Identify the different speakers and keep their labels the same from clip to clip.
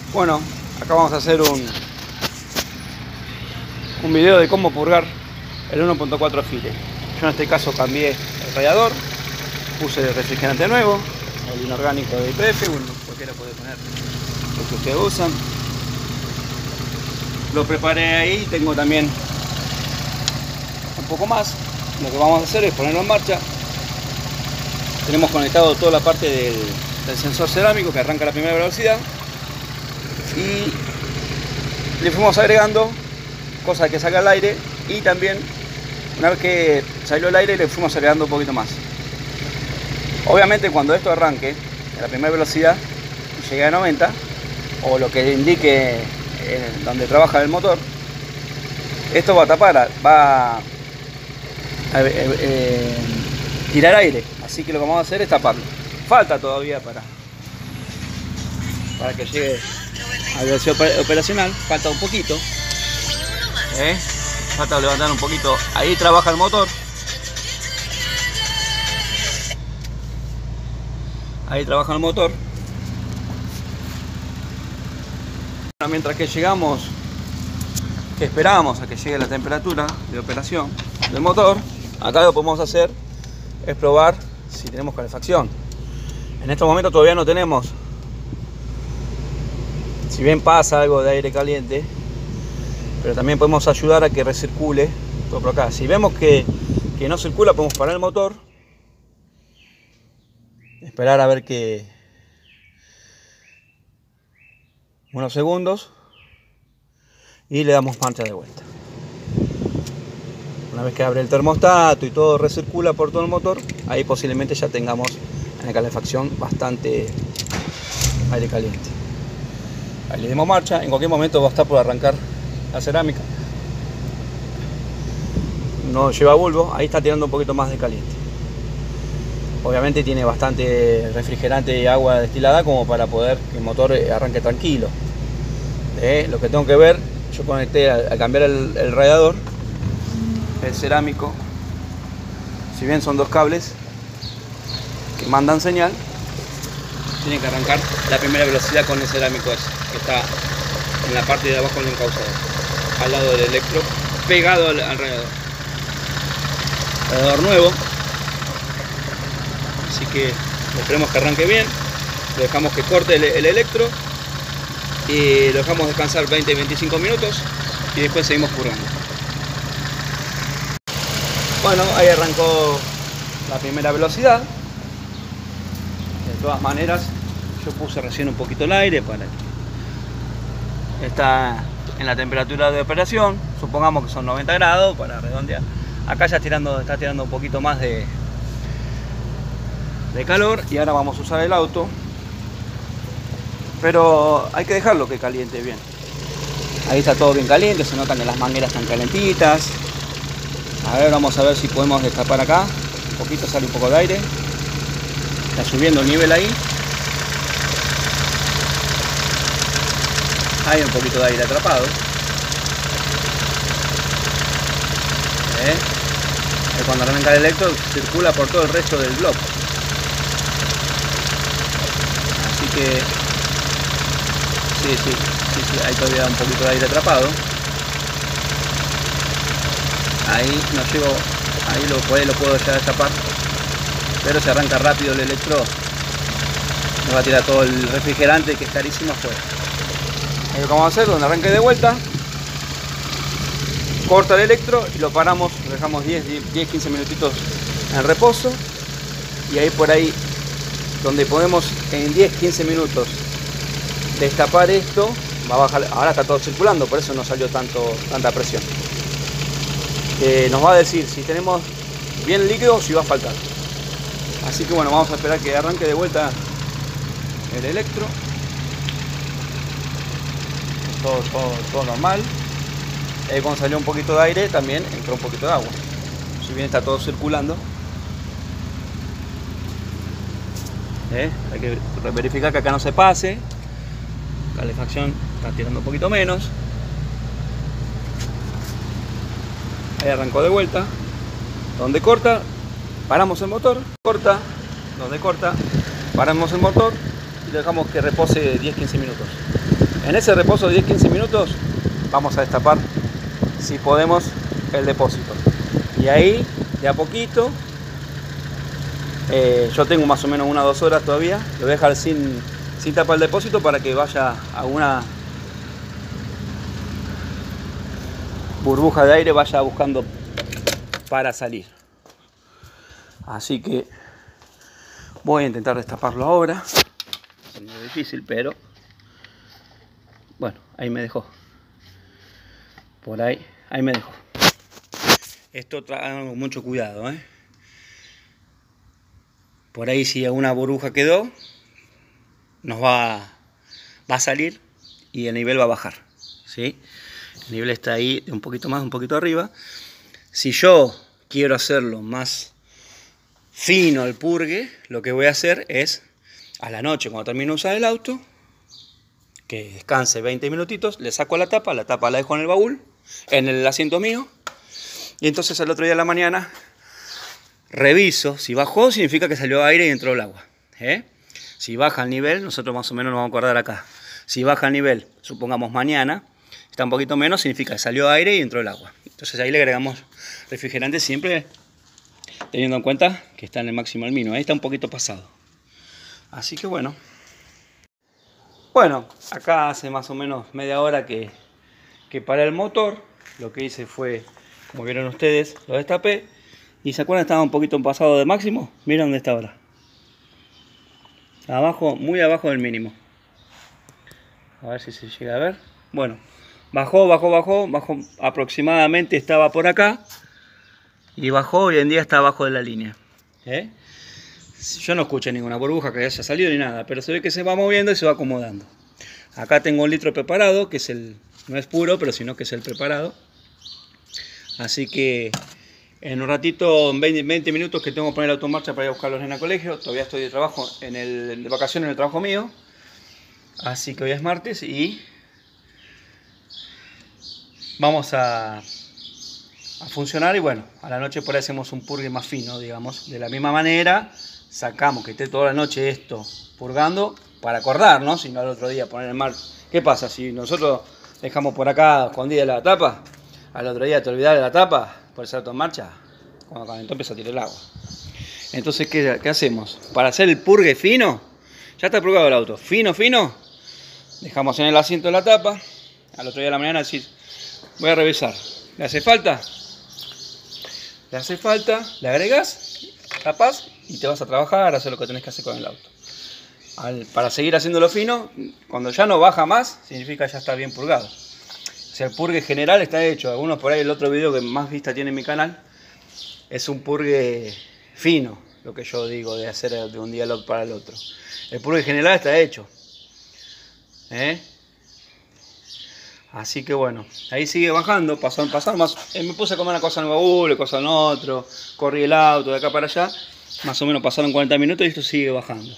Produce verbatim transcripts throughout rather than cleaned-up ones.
Speaker 1: Bueno, acá vamos a hacer un, un video de cómo purgar el uno punto cuatro Fire. Yo en este caso cambié el radiador, puse el refrigerante nuevo, el inorgánico de I P F, bueno, cualquiera puede poner lo que ustedes usan. Lo preparé ahí, tengo también un poco más. Lo que vamos a hacer es ponerlo en marcha. Tenemos conectado toda la parte del, del sensor cerámico que arranca a la primera velocidad. Y le fuimos agregando cosas que saca el aire, y también una vez que salió el aire le fuimos agregando un poquito más. Obviamente cuando esto arranque a la primera velocidad y llegue a noventa, o lo que indique en donde trabaja el motor, esto va a tapar, va a eh, eh, tirar aire, así que lo que vamos a hacer es taparlo. Falta todavía para, para que llegue a velocidad operacional, falta un poquito, ¿eh? Falta levantar un poquito. Ahí trabaja el motor, ahí trabaja el motor. Mientras que llegamos, que esperamos a que llegue la temperatura de operación del motor, acá lo que podemos hacer es probar si tenemos calefacción. En estos momentos todavía no tenemos. Si bien pasa algo de aire caliente, pero también podemos ayudar a que recircule todo por acá. Si vemos que, que no circula, podemos parar el motor, esperar a ver que unos segundos y le damos marcha de vuelta. Una vez que abre el termostato y todo recircula por todo el motor, ahí posiblemente ya tengamos en la calefacción bastante aire caliente. Ahí le demos marcha, en cualquier momento va a estar por arrancar la cerámica. No lleva bulbo, ahí está tirando un poquito más de caliente. Obviamente tiene bastante refrigerante y agua destilada como para poder que el motor arranque tranquilo. Eh, lo que tengo que ver, yo conecté al, al cambiar el, el radiador, el cerámico, si bien son dos cables que mandan señal, tienen que arrancar la primera velocidad con el cerámico ese, que está en la parte de abajo del encausador, al lado del electro, pegado al, al radiador. Radiador nuevo, así que esperemos que arranque bien, lo dejamos que corte el, el electro y lo dejamos descansar veinte a veinticinco minutos y después seguimos purgando. Bueno, ahí arrancó la primera velocidad. De todas maneras, yo puse recién un poquito el aire para que está en la temperatura de operación, supongamos que son noventa grados para redondear. Acá ya tirando, está tirando un poquito más de, de calor, y ahora vamos a usar el auto, pero hay que dejarlo que caliente bien. Ahí está todo bien caliente, se notan que las mangueras están calentitas. A ver, vamos a ver si podemos destapar acá un poquito, sale un poco de aire, está subiendo el nivel ahí, hay un poquito de aire atrapado. ¿Eh? Y cuando arranca el electro circula por todo el resto del bloque, así que sí, sí, sí, sí, hay todavía un poquito de aire atrapado. Ahí no llego, ahí lo, por ahí lo puedo ya destapar, pero si arranca rápido el electro nos va a tirar todo el refrigerante, que es carísimo, afuera. Ahí lo que vamos a hacer, donde arranque de vuelta, corta el electro y lo paramos, lo dejamos diez a quince minutitos en reposo, y ahí por ahí donde podemos en diez a quince minutos destapar esto, va a bajar. Ahora está todo circulando, por eso no salió tanto, tanta presión. Eh, nos va a decir si tenemos bien líquido o si va a faltar. Así que bueno, vamos a esperar que arranque de vuelta el electro. Todo, todo, todo normal. Eh, cuando salió un poquito de aire también entró un poquito de agua. Si bien está todo circulando, eh, hay que verificar que acá no se pase. Calefacción está tirando un poquito menos. Ahí arrancó de vuelta. Donde corta, paramos el motor. Corta, donde corta, paramos el motor y dejamos que repose diez a quince minutos. En ese reposo de diez a quince minutos vamos a destapar, si podemos, el depósito. Y ahí, de a poquito, eh, yo tengo más o menos unas dos horas todavía, lo voy a dejar sin, sin tapar el depósito para que vaya a una burbuja de aire, vaya buscando para salir. Así que voy a intentar destaparlo ahora. Es muy difícil, pero bueno, ahí me dejó. Por ahí, ahí me dejó. Esto trae mucho cuidado, ¿eh? Por ahí si alguna burbuja quedó, nos va, va a salir y el nivel va a bajar, ¿sí? El nivel está ahí un poquito más, un poquito arriba. Si yo quiero hacerlo más fino el purgue, lo que voy a hacer es a la noche, cuando termino de usar el auto, que descanse veinte minutitos, le saco la tapa, la tapa la dejo en el baúl, en el asiento mío, y entonces al otro día de la mañana reviso. Si bajó, significa que salió aire y entró el agua, ¿eh? Si baja el nivel, nosotros más o menos nos vamos a acordar acá. Si baja el nivel, supongamos mañana, está un poquito menos, significa que salió aire y entró el agua. Entonces ahí le agregamos refrigerante, siempre teniendo en cuenta que está en el máximo al mínimo. Ahí está un poquito pasado. Así que bueno. Bueno, acá hace más o menos media hora que, que paré el motor. Lo que hice fue, como vieron ustedes, lo destapé. Y se acuerdan, estaba un poquito pasado de máximo. Miren dónde está ahora. Abajo, muy abajo del mínimo. A ver si se llega a ver. Bueno, bajó, bajó, bajó. Bajó aproximadamente, estaba por acá. Y bajó, hoy en día está abajo de la línea. ¿Eh? Yo no escuché ninguna burbuja que haya salido ni nada, pero se ve que se va moviendo y se va acomodando. Acá tengo un litro preparado, que es el, no es puro, pero sino que es el preparado. Así que en un ratito, en veinte minutos que tengo que poner el auto en marcha para ir a buscarlos en el colegio. Todavía estoy de trabajo, en el, de vacaciones en el trabajo mío. Así que hoy es martes y vamos a... a funcionar. Y bueno, a la noche por ahí hacemos un purgue más fino, digamos. De la misma manera, sacamos que esté toda la noche esto purgando para acordar, ¿no? Si no al otro día poner en marcha. ¿Qué pasa? Si nosotros dejamos por acá escondida la tapa, al otro día te olvidás de la tapa, por ese auto en marcha, cuando calentó empieza a tirar el agua. Entonces, ¿qué, qué hacemos? Para hacer el purgue fino, ya está purgado el auto. Fino, fino, dejamos en el asiento la tapa. Al otro día de la mañana decís, voy a revisar. ¿Le hace falta? Le hace falta, le agregas, tapas y te vas a trabajar, a hacer lo que tenés que hacer con el auto. Al, para seguir haciéndolo fino, cuando ya no baja más, significa ya está bien purgado. O sea, el purgue general está hecho. Algunos por ahí, el otro video que más vista tiene en mi canal, es un purgue fino, lo que yo digo de hacer de un día para el otro. El purgue general está hecho. ¿Eh? Así que bueno, ahí sigue bajando, pasaron, pasaron más, eh, me puse a comer una cosa en el baúl, cosa en otro, corrí el auto de acá para allá, más o menos pasaron cuarenta minutos y esto sigue bajando.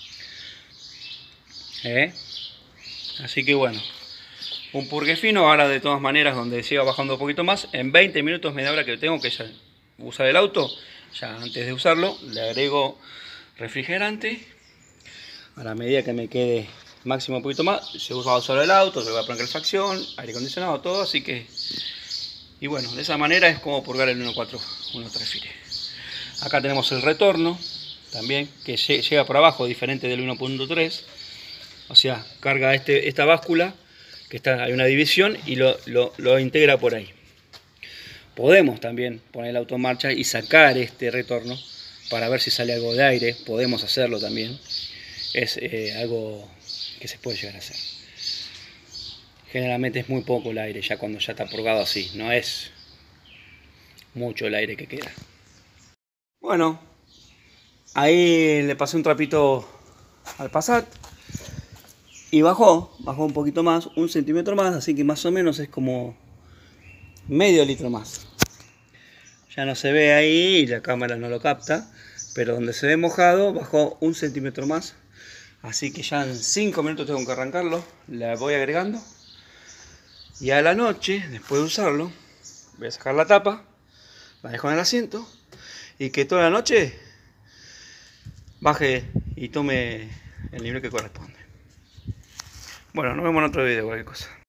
Speaker 1: ¿Eh? Así que bueno, un purgue fino, ahora de todas maneras donde siga bajando un poquito más, en veinte minutos, media hora que tengo que ya usar el auto, ya antes de usarlo, le agrego refrigerante, a la medida que me quede máximo un poquito más, se usa solo el auto, se le va a poner calefacción, aire acondicionado, todo, así que... Y bueno, de esa manera es como purgar el uno punto cuatro, uno punto tres Fire. Acá tenemos el retorno, también, que llega por abajo, diferente del uno punto tres. O sea, carga este, esta báscula, que está, hay una división, y lo, lo, lo integra por ahí. Podemos también poner el auto en marcha y sacar este retorno, para ver si sale algo de aire, podemos hacerlo también. Es eh, algo que se puede llegar a hacer. Generalmente es muy poco el aire ya cuando ya está purgado así, no es mucho el aire que queda. Bueno, ahí le pasé un trapito al Passat y bajó, bajó un poquito más, un centímetro más, así que más o menos es como medio litro más. Ya no se ve ahí y la cámara no lo capta, pero donde se ve mojado bajó un centímetro más. Así que ya en cinco minutos tengo que arrancarlo, le voy agregando. Y a la noche, después de usarlo, voy a sacar la tapa, la dejo en el asiento y que toda la noche baje y tome el nivel que corresponde. Bueno, nos vemos en otro video, cualquier cosa.